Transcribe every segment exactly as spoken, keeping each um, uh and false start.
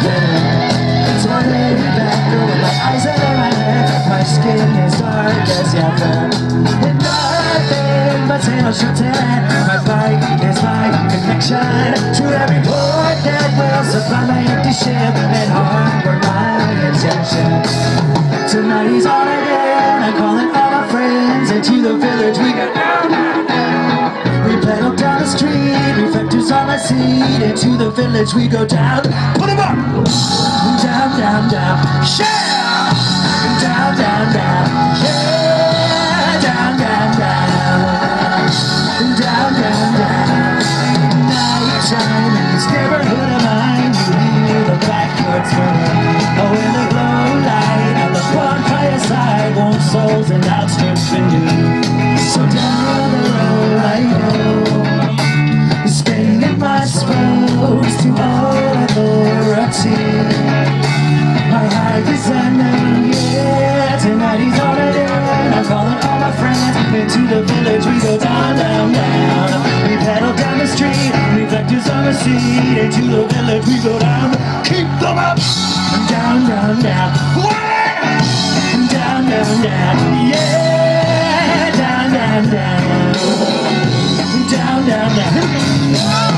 better. So I lay back with my eyes under my head. My skin is dark as ever, and nothing but emotion. My bike is my connection to every port that will supply my empty ship and heart were my intention. Tonight he's on again. I'm calling all my friends into the village. We go down, down, down. We pedal down the street, reflectors on my seat. Into the village we go down. Put 'em up. Down, down, down. Yeah. Down, down, down. Yeah. Down, down, down. Down, down, down. Night time in this neighborhood of mine. You hear the blackbirds singing. Oh, in the glow light of the bonfire side, warm souls and outstretched fingers. So down the road I go, spending my spurs to all authority. My heart is unknown, yeah. Tonight he's on it in. I'm calling all my friends into the village. We go down, down, down. We pedal down the street, reflectors on the seat. Into the village we go down. Keep them up. Down, down, down. Down, down, down. Yeah. Down, down, down. Down, down, down.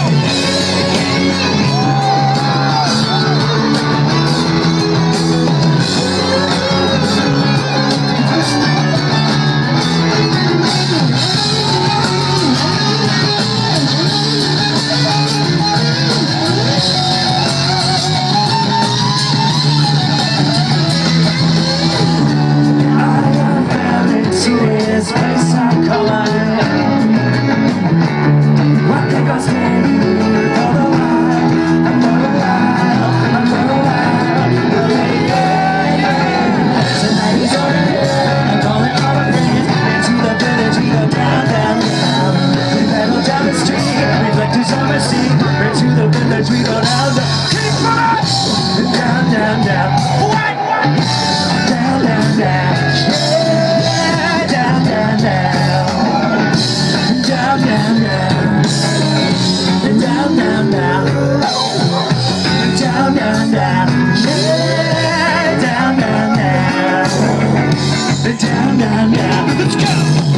This place I call my home. One thing I'll stay here for a while, and for a while, and for a while. Yeah, yeah. Tonight is on again. I'm calling all my friends into the village. We go down, down, down. We pedal down the street, reflectors on my seat. Into the village we go down, down. Keep on! Down, down, down. What? Down, down, down. Down, down, down. Down, down, down. Down, down, down. Yeah, down, down, down. Down, down, down. Let's go.